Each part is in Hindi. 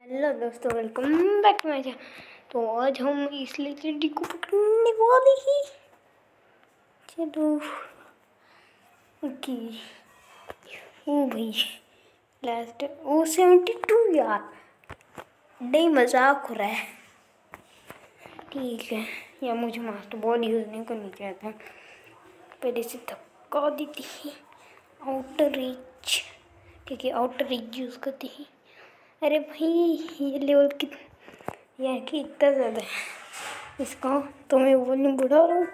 हेलो दोस्तों, welcome back to my channel. तो आज हम इस लेजेंडरी को पकड़ने वाले हैं। चलो ओके। ओ भाई, लास्ट ओ 72 यार, नहीं मजाक हो रहा है। ठीक है, या मुझे मास्टर बॉल यूज़ नहीं करनी चाहिए था, पहले से धक्का देती है। आउटर रीच, ठीक है, आउटर रीच यूज़ करती है। अरे भाई, ये लेवल यार कि इतना ज़्यादा है इसका, तो मैं वॉल्यूम बढ़ा रहा हूँ।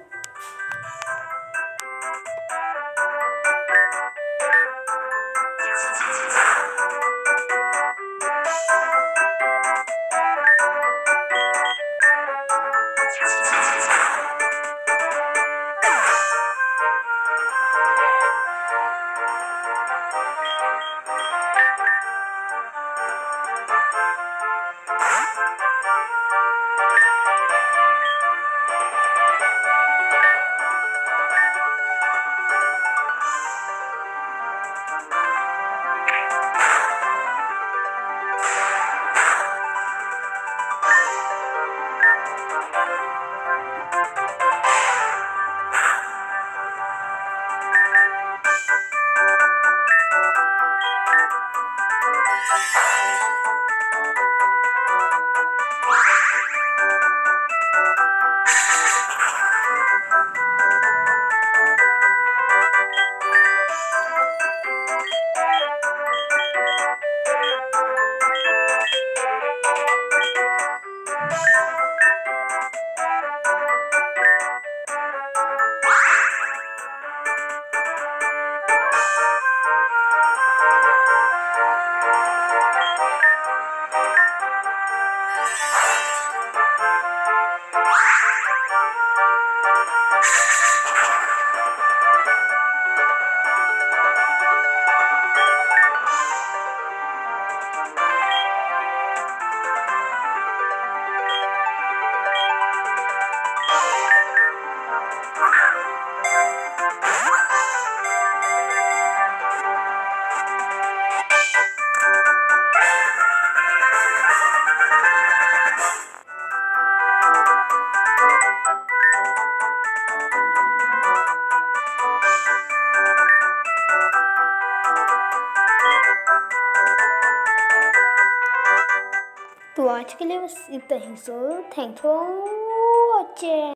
तो आज के लिए बस इतना ही। So thanks for watching.